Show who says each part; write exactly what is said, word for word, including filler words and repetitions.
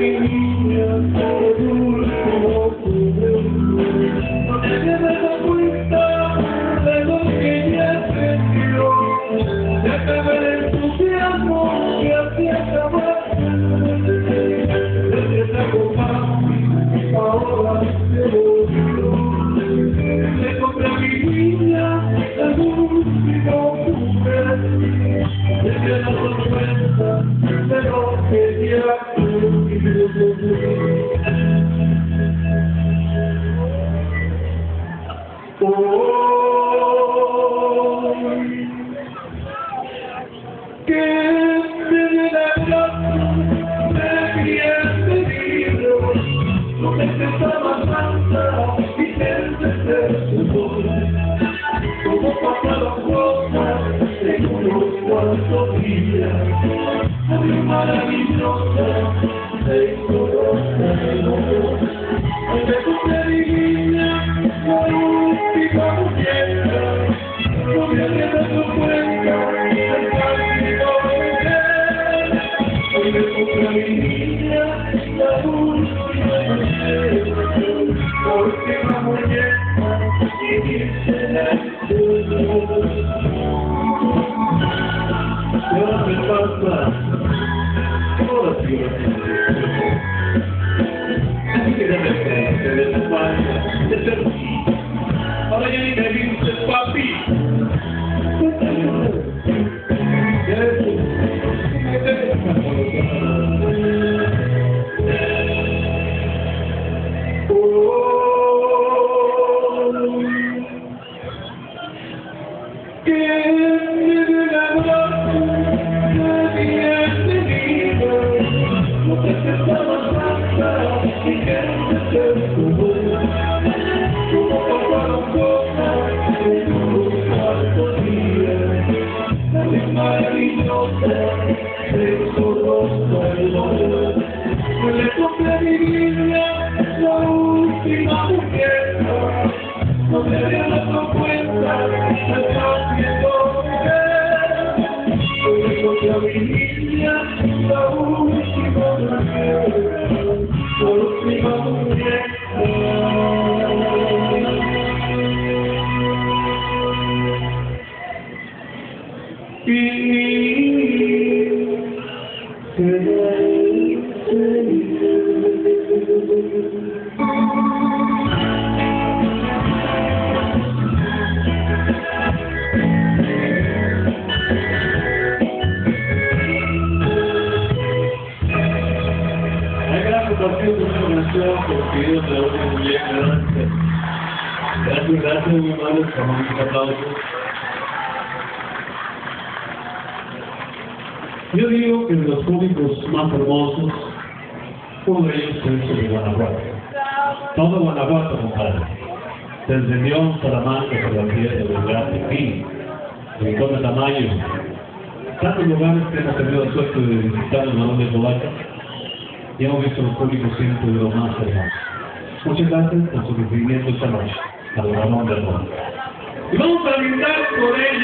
Speaker 1: mi niña, qué dulce ocurre. No te había dado cuenta de lo que ya aprendió. Ya acabé el entusiasmo que hacía acabar. Desde esa copa, ahora se volvió. Le compré a mi niña el último juguete. Desde la sorpresa de lo que ya hoy que me den abrazo de bienvenido, no me empezaba tanta y desde su voz, como pasaron cosas en unos cuantos días, muy maravillosa se hizo el amor. Me compré mi niña, la última muñeca, no me había dado cuenta del cambio de él. Hoy me compré a mi niña, la última muñeca, la última muñeca, y dice la y ahora me pasa todas las violaciones. Así que de repente, de tu falta, de ser ti, ahora ya ni me dices papi. Cuéntame, ya ves, ¿qué te dejas por los ojos? Que me dé un abrazo de bienvenido, no te pensaba tanta y que te tuvo, como pasaron cosas en unos cuantos días, muy maravillosa se hizo rosa el dolor. Pues le compré a mi niña la última muñeca, no me había dado cuenta del cambio de él. Hoy le compré a mi niña la última muñeca, la última muñeca. Y seré feliz. Compartido con una canción que los queridos de la última muñeca. Gracias, gracias, muy amables, por un aplauso. Yo digo que de los públicos más hermosos, uno de ellos es el de Guanajuato. Todo Guanajuato, compadre. Desde León, Salamanca, Salvatierra, Belgrano, Pino, Rincón de Tamayo. Tantos lugares que hemos tenido el suerte de visitar en la Onda de Polaca. Y hemos visto los públicos siempre de lo más hermoso. Muchas gracias por su recibimiento esta noche, al Ramón de Ramón. Y vamos a brindar por ello.